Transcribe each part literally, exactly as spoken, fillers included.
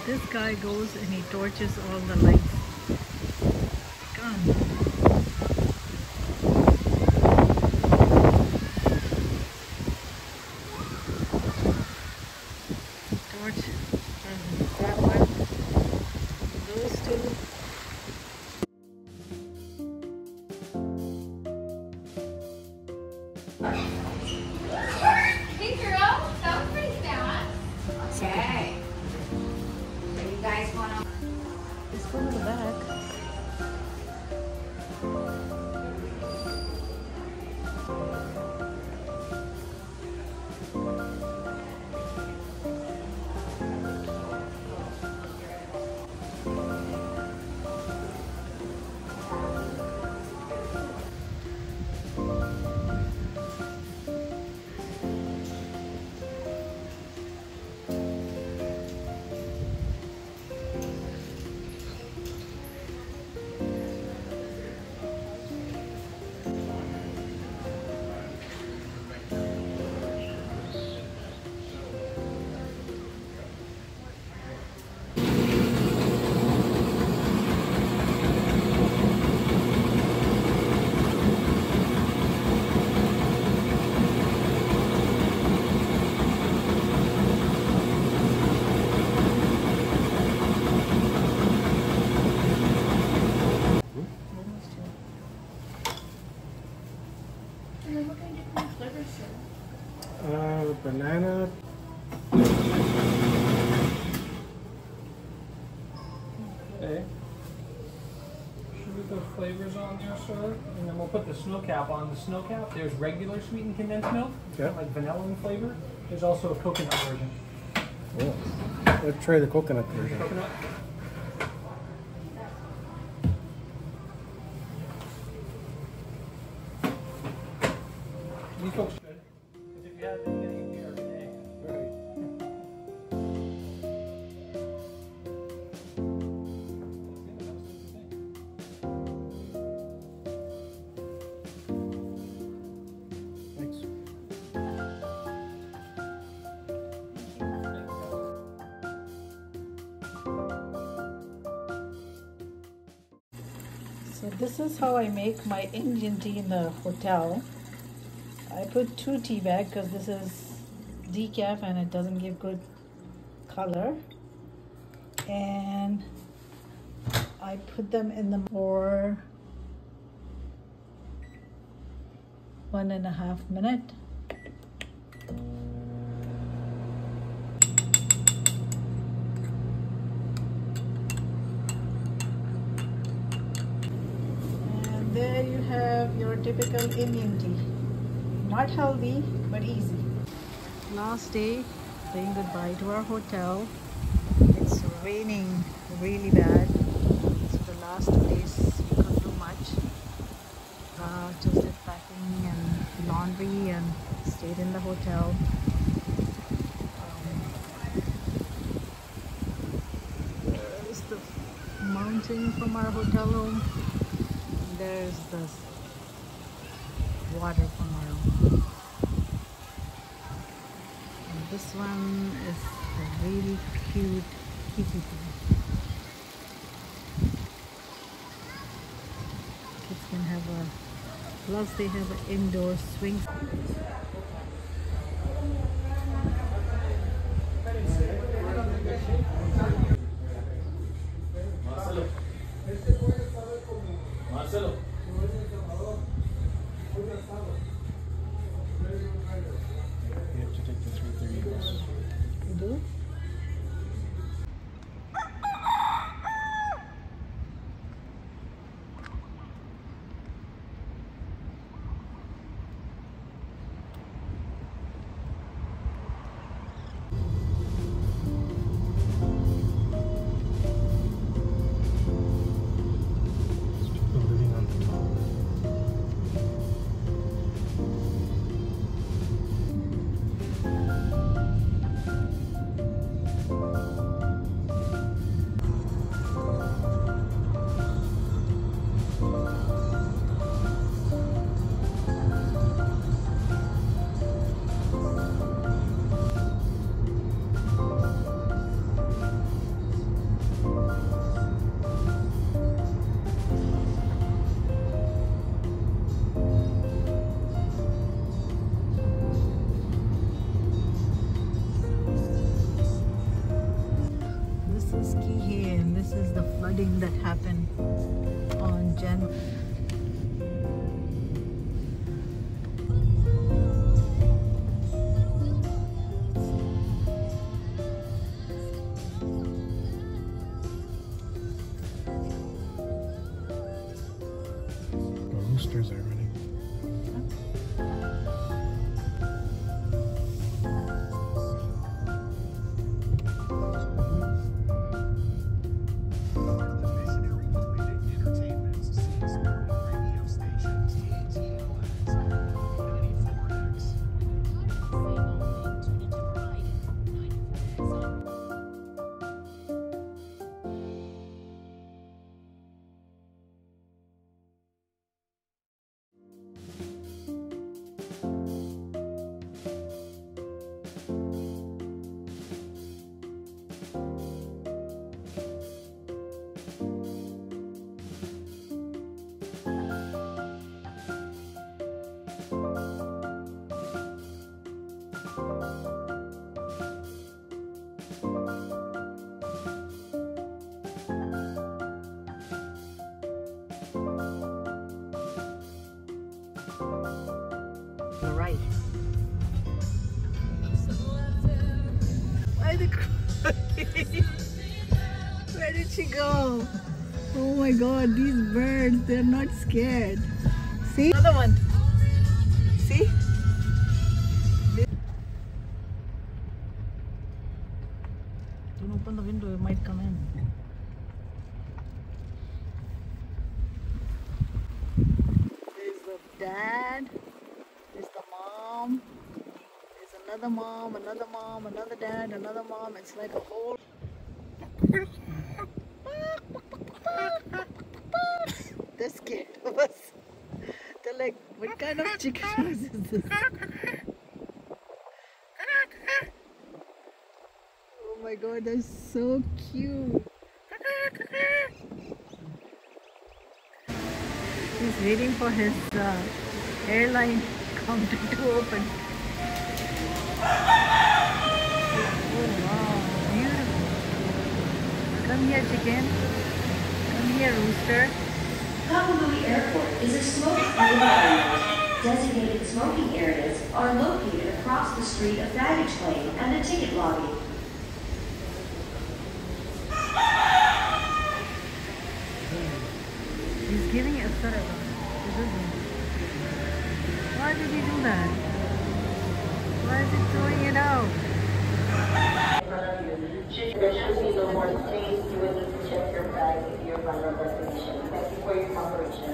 this guy goes and he torches all the lights. Come. Torch. That one. Those two. Hey girl, that was pretty fast. Okay. So you guys want to... Let's go to the back. Uh, banana. Okay. Should we put flavors on there, sir? And then we'll put the snow cap on. The snow cap, there's regular sweetened condensed milk, Yeah. like vanilla in flavor. There's also a coconut version. Oh. Let's try the coconut version. Coconut. These folks good. Because if you have them, you're going to eat every day. Right. Thanks. So this is how I make my Indian tea in the hotel. I put two tea bags because this is decaf and it doesn't give good color. And I put them in the for one and a half minute. And there you have your typical Indian tea. Not healthy, but easy. Last day, saying goodbye to our hotel. It's raining really bad. So the last two days we couldn't do much. Uh, just did packing and laundry and stayed in the hotel. Um, there's the mountain from our hotel room. And there's the water from our room. And this one is a really cute kitty pool. Kids can have a, plus they have an indoor swing. Marcelo. You have to take the three thirty bus. You do? People living on the flooding that happened on January. The roosters are running. The right. Why the Where did she go? Oh my god, these birds, they're not scared. See? Another one. See? Don't open the window, it might come in. There's the dad. There's the mom. There's another mom, another mom, another dad, another mom. It's like a whole... They're scared of us. They're like, what kind of chicken noise is this? Oh my god, they're so cute. He's waiting for his uh, airline counter to open. Oh wow, beautiful. Come here, chicken. Come here, rooster. Honolulu Airport is a smoke-free environment. Designated smoking areas are located across the street of baggage claim and the ticket lobby. He's giving a third. Why did he do that? Why is he throwing it out? There should be no more space. You will need to check your bag if you're final destination. Thank you for your cooperation.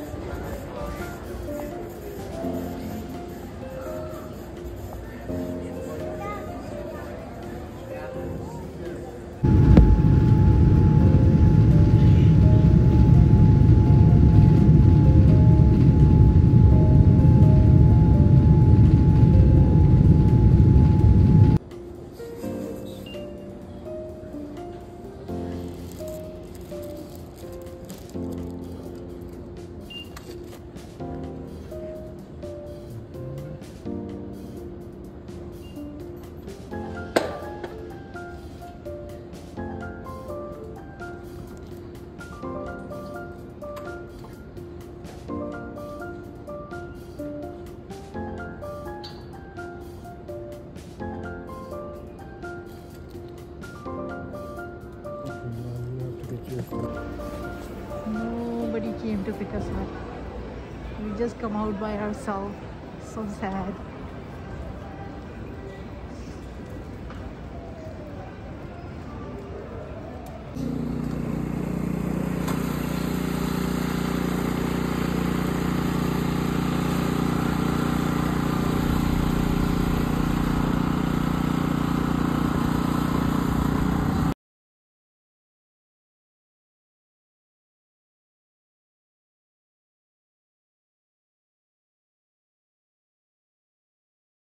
Nobody came to pick us up. We just come out by ourselves. So sad.